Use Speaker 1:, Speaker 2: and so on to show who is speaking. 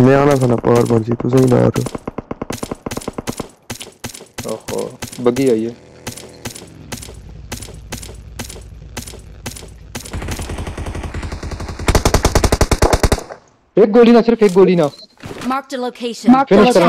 Speaker 1: मैं आना था ना पावर पहुंची तू सही ना आ रहा।
Speaker 2: ओहो बगी आई है। एक गोली ना, सिर्फ एक गोली ना।
Speaker 3: Marked a location.
Speaker 2: फिनिश कर।